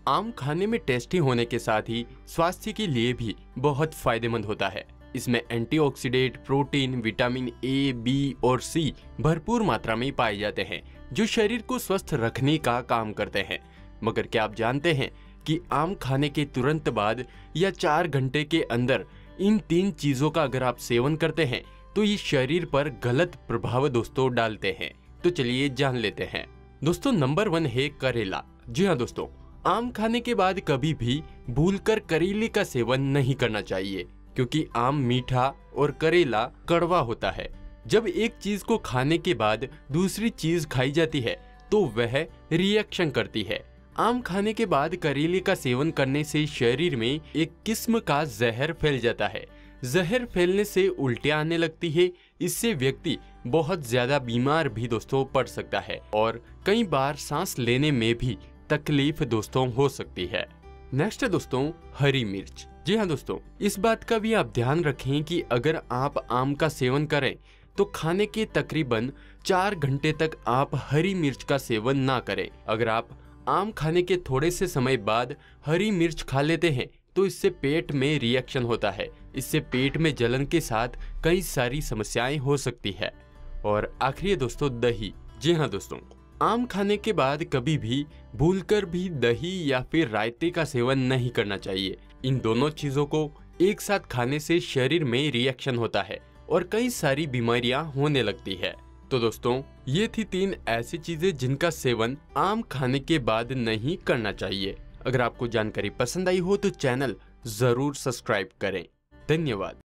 आम खाने में टेस्टी होने के साथ ही स्वास्थ्य के लिए भी बहुत फायदेमंद होता है। इसमें antioxidant, protein, vitamin A, B और सी भरपूर मात्रा में पाए जाते हैं जो शरीर को स्वस्थ रखने का काम करते हैं। मगर क्या आप जानते हैं कि आम खाने के तुरंत बाद या 4 घंटे के अंदर इन 3 चीजों का अगर आप सेवन करते हैं तो ये शरीर पर गलत प्रभाव दोस्तों डालते हैं। तो चलिए जान लेते हैं। दोस्तों नंबर 1 है करेला। जी हाँ दोस्तों, आम खाने के बाद कभी भी भूलकर करेले का सेवन नहीं करना चाहिए क्योंकि आम मीठा और करेला कड़वा होता है। जब एक चीज को खाने के बाद दूसरी चीज खाई जाती है तो वह रिएक्शन करती है। आम खाने के बाद करेले का सेवन करने से शरीर में एक किस्म का जहर फैल जाता है। जहर फैलने से उल्टियां आने लगती है। इससे व्यक्ति बहुत ज्यादा बीमार भी दोस्तों पड़ सकता है और कई बार सांस लेने में भी तकलीफ दोस्तों हो सकती है। नेक्स्ट है दोस्तों हरी मिर्च। जी हाँ दोस्तों, इस बात का भी आप ध्यान रखें कि अगर आप आम का सेवन करें तो खाने के तकरीबन 4 घंटे तक आप हरी मिर्च का सेवन ना करें। अगर आप आम खाने के थोड़े से समय बाद हरी मिर्च खा लेते हैं तो इससे पेट में रिएक्शन होता है। इससे पेट में जलन के साथ कई सारी समस्याएं हो सकती है। और आखिरी है दोस्तों दही। जी हाँ दोस्तों, आम खाने के बाद कभी भी भूलकर भी दही या फिर रायते का सेवन नहीं करना चाहिए। इन दोनों चीजों को एक साथ खाने से शरीर में रिएक्शन होता है और कई सारी बीमारियां होने लगती है। तो दोस्तों ये थी 3 ऐसी चीजें जिनका सेवन आम खाने के बाद नहीं करना चाहिए। अगर आपको जानकारी पसंद आई हो तो चैनल जरूर सब्सक्राइब करें। धन्यवाद।